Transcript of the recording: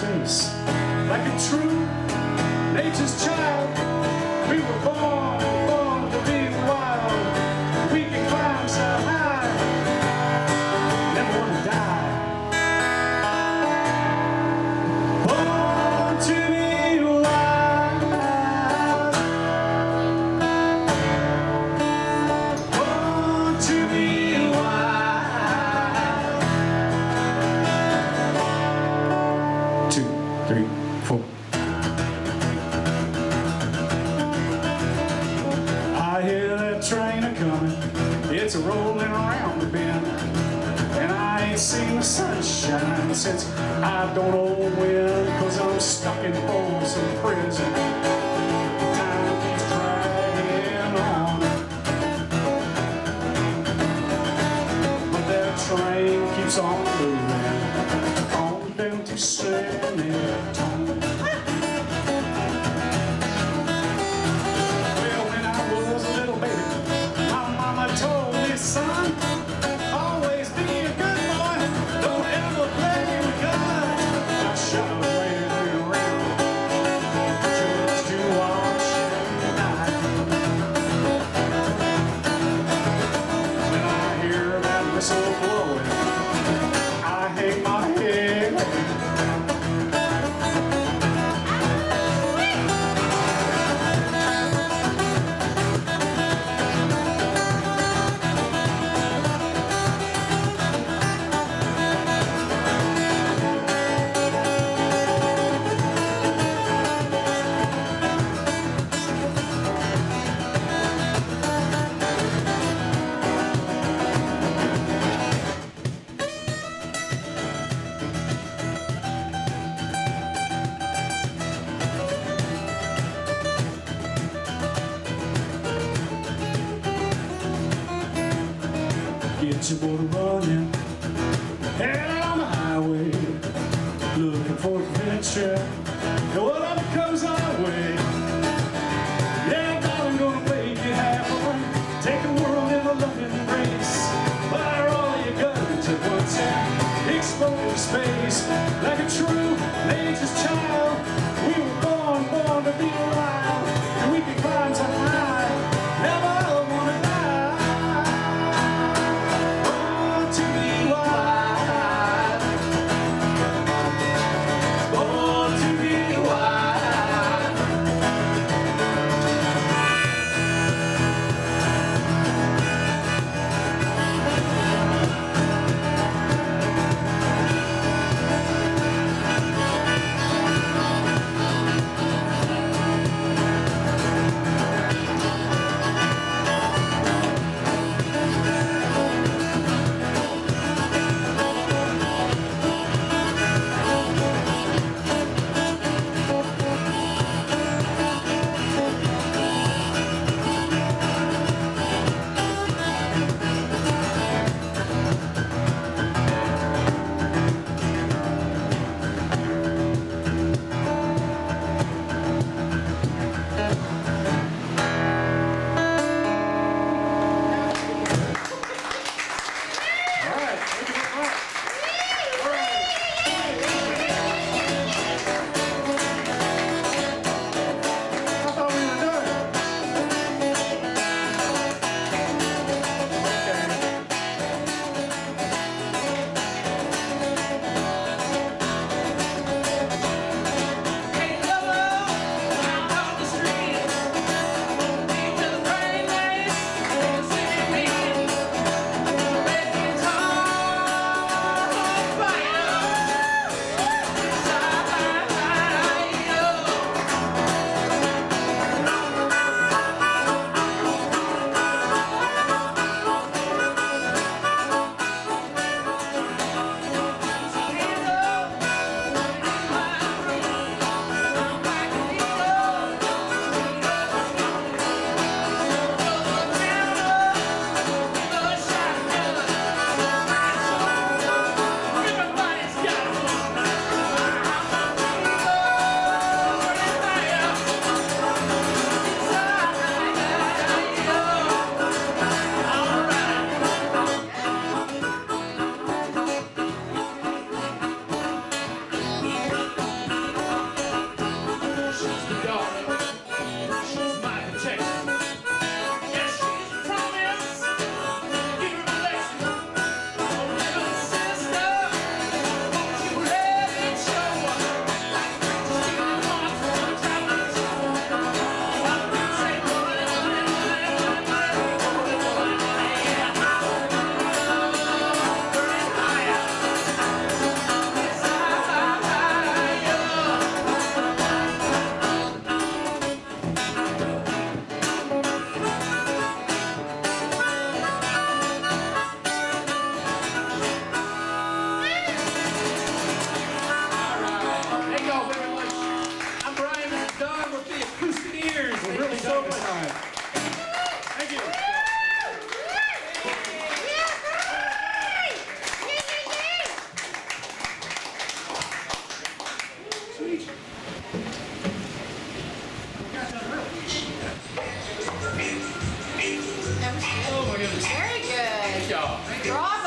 space. Like a true nature's child, we were born to be wild. We can climb so high, never want to die. Born to be wild, born to be wild. 2, 3, 4. I hear that train a-comin', it's a-rollin' around the bend, and I ain't seen the sunshine since I don't know when, 'cause I'm stuck in Folsom prison. Time keeps dragging on, but that train keeps on moving on down to San Antonio. Son, always be a good boy, don't ever play with God. I shot away around just to watch the night. When I hear that whistle blowing, I hang my head. Get your motor running, head out on the highway, looking for adventure, and whatever comes our way. Yeah, darling, gonna make it happen, take the world in a loving embrace, fire all your guns at once and explode in space. Like a true nature's child, we were born to be wild, and we can climb so high, never wanna die. Thank y'all.